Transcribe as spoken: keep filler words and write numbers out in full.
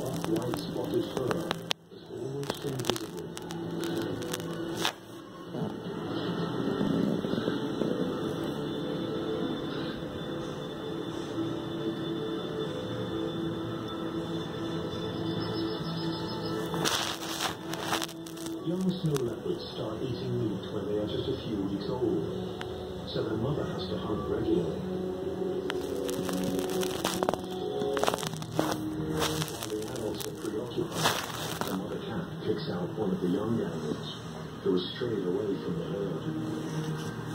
But white spotted fur is almost invisible. Young snow leopards start eating meat when they are just a few weeks old, so their mother has to hunt regularly. While the adults are preoccupied, the mother cat picks out one of the young animals who has strayed away from the herd.